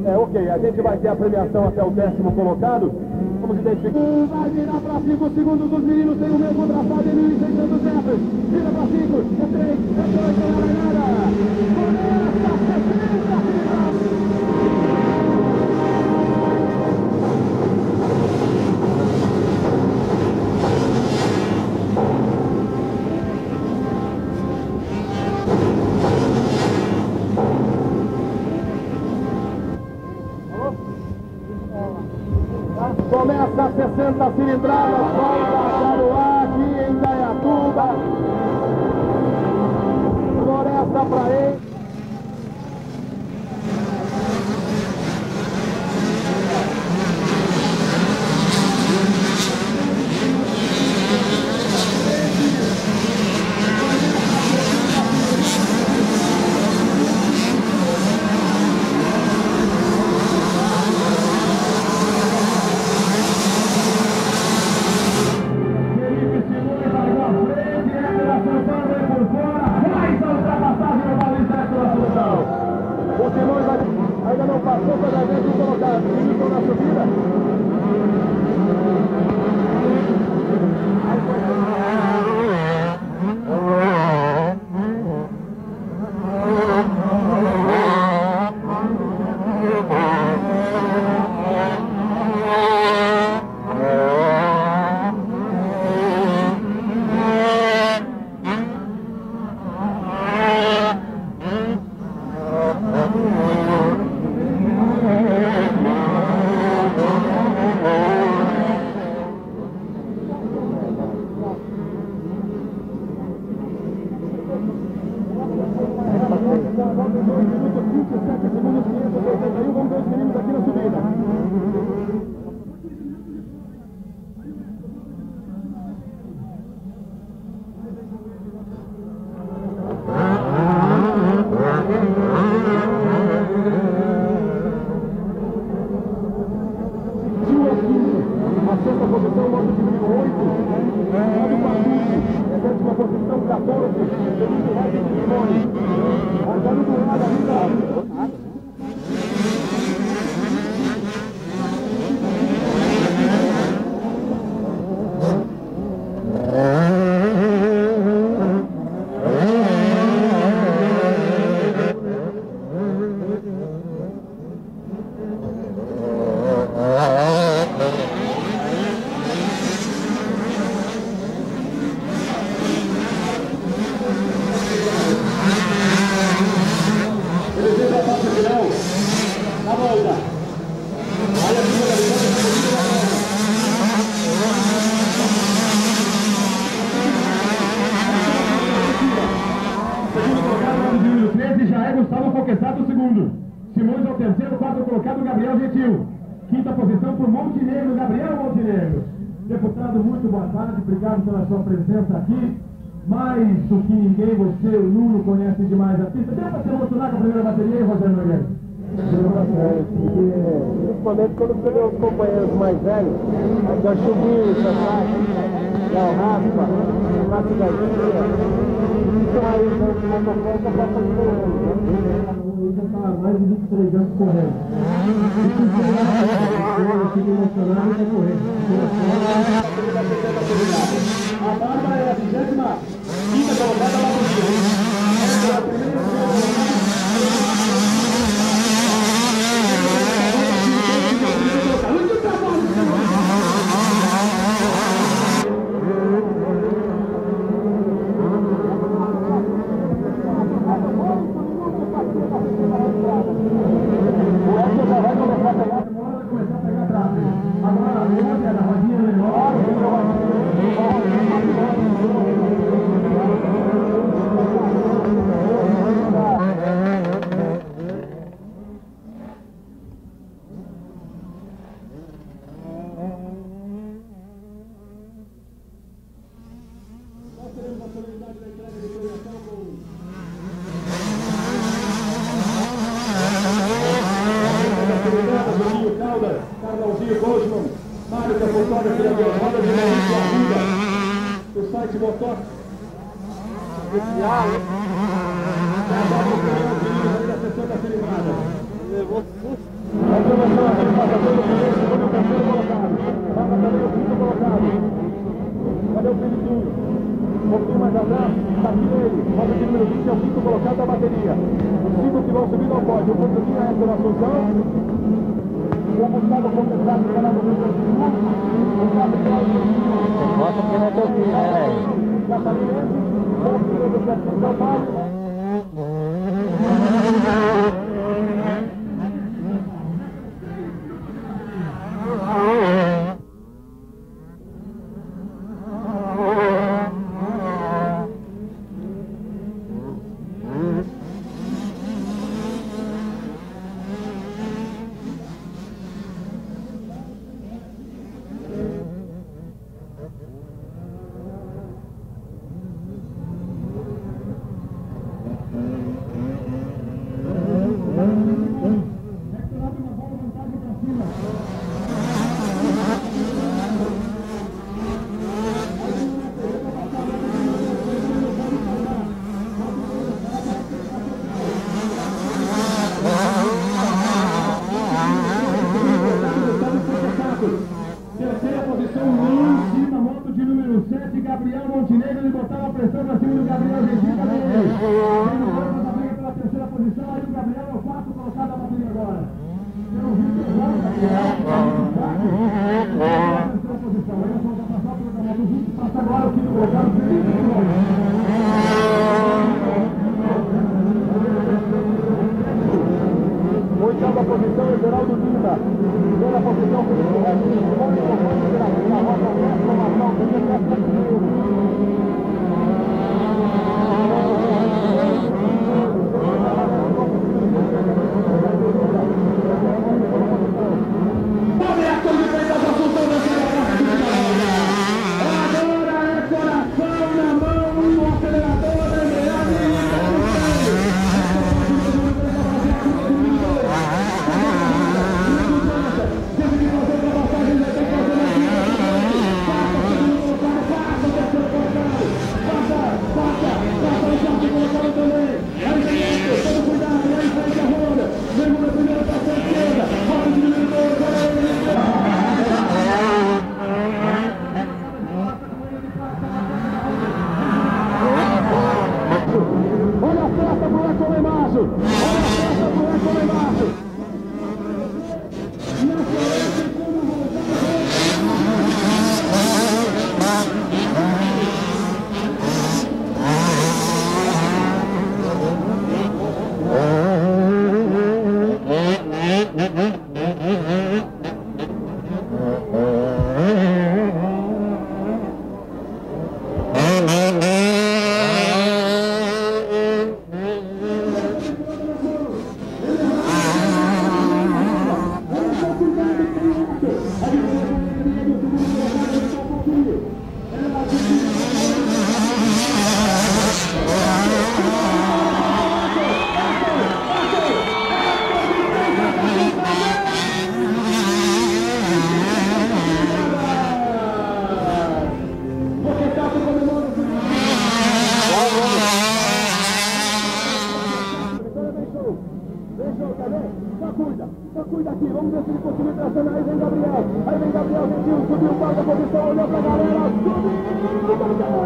Ok, a gente vai ter a premiação até o 10º colocado. Vamos identificar. Vai virar para 5 segundos, os meninos têm o mesmo traçado em 1.600 metros. Vira para 5, é 3, é 2, não é nada. Começa, 60, começa a 60 cilindradas, volta a Caruá aqui em Indaiatuba. Floresta para ele. Ainda não passou para a gente colocar Milton na subida. Simões ao terceiro, quarto colocado, Gabriel Gentil. Quinta posição por Montenegro, Gabriel Montenegro. Deputado, muito boa tarde, obrigado pela sua presença aqui. Mais do que ninguém, você, o Nuno, conhece demais a pista. Deu para se emocionar com a primeira bateria, Rogério Nogueira? Principalmente quando você vê os companheiros mais velhos, da Chubinho, da Raspa, do Márcio Garcia, estão aí dando uma conversa para fazer Ele já está há mais de 23 anos correndo. Eu fico emocionado e está correndo. A Bárbara é a 25ª colocada lá no Rio. É a primeira Carlãozinho Goldman, Mário, que é fotógrafo da roda de ajuda do site Motor Oficial. A sessão da cilindrada. Levou susto. Aprovação aqui, passa pelo primeiro, segundo e o terceiro colocado. Passa também o quinto colocado. Cadê o Felipinho? Um pouquinho mais atrás, está aqui ele. Passa aqui número 20, é o quinto colocado da bateria. Os 5 que vão subir ao pódio. O Portuguinho é Héctor Assunção. O Gustavo Contestado, que está no Rio Grande do Sul. O Fábio Cláudio. Bota que não é teu filho, né, velho? Catarinense. O Filho do Certo de São Paulo. Terceira posição, Lance, na moto de número 7, Gabriel Montenegro, ele botava a pressão pra cima do Gabriel Gentil também. Tem no corpo da briga pela terceira posição, aí o Gabriel é o quarto colocado da bateria agora. Tem o Vitor Rosa, que é o quarto, terceira posição. Aí nós vamos passar pelo da moto 20, passa agora o quinto colocado, Felipe Oitava posição, Everaldo Lima. Nona posição, Felipe Ratinho. Bom comando da roda, exclamação, Só cuida aqui, vamos ver se ele continua traçando. Aí vem Gabriel Gentil, subiu, quarta posição, olhou pra galera, subiu,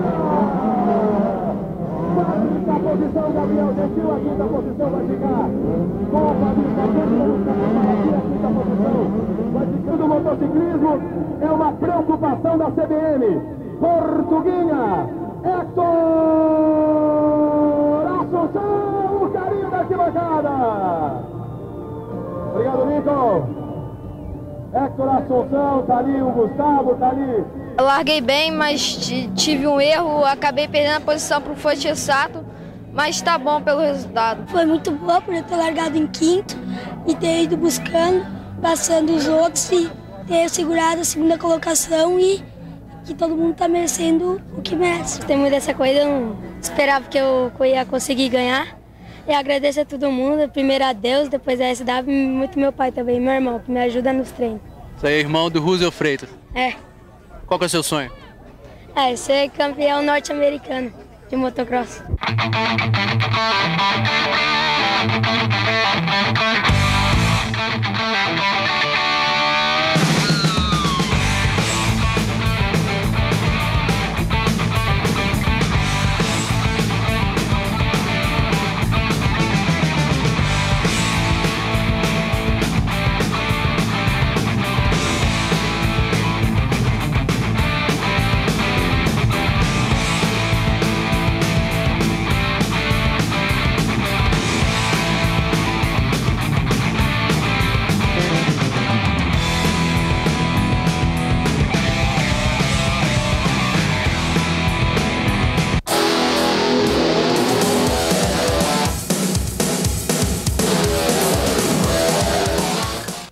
quarta posição, Gabriel Gentil, a quinta posição vai ficar com a fabricação, vamos ficar aqui, a quinta posição vai ficando. O motociclismo é uma preocupação da CBN. Portuguinha, Héctor Assunção, o carinho da arquibancada. Obrigado, Nico. Héctor Assunção, tá ali o Gustavo, tá ali. Eu larguei bem, mas tive um erro, acabei perdendo a posição para o Forte Sato, mas tá bom pelo resultado. Foi muito bom por eu ter largado em quinto e ter ido buscando, passando os outros e ter segurado a segunda colocação e que todo mundo tá merecendo o que merece. Gostei muito dessa corrida, eu não esperava que eu ia conseguir ganhar. E agradeço a todo mundo, primeiro a Deus, depois a SW e muito meu pai também, meu irmão, que me ajuda nos treinos. Você é irmão do Russell Freitas? É. Qual que é o seu sonho? É, ser campeão norte-americano de motocross.